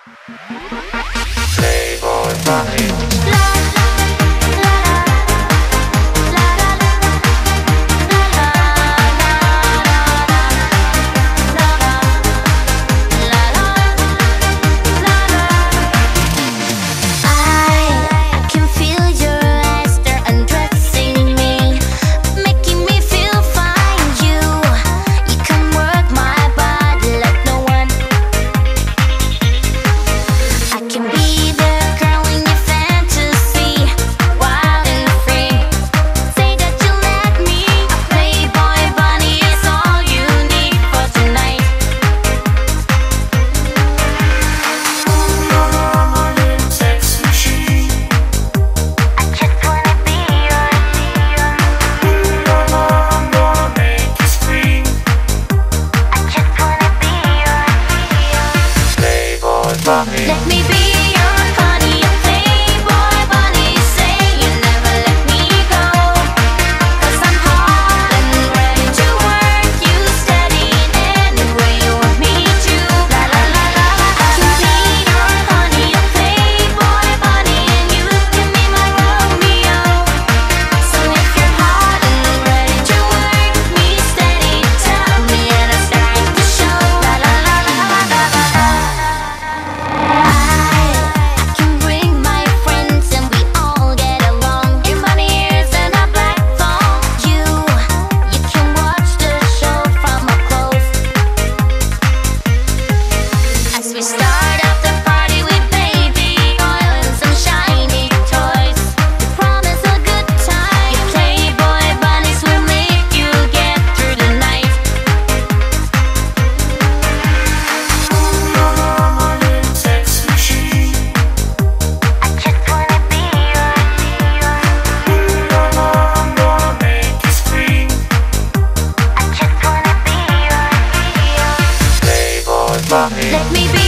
Playboy Bunny. Let me be your honey, a playboy bunny. Say you never let me go, 'cause I'm hot and ready to work you steady any way you want me to. La la la la la. I can be your honey, a playboy bunny, and you can be my Romeo. So if you're hot and ready to work me steady, tell me and I'll start the show. La la la la la la la. We start up the party with baby oil and some shiny toys. We promise a good time. Your Playboy bunnies will make you get through the night. I'm a sex machine. I just wanna be your I'm gonna make you scream. I just wanna be your Playboy bunny. Let me be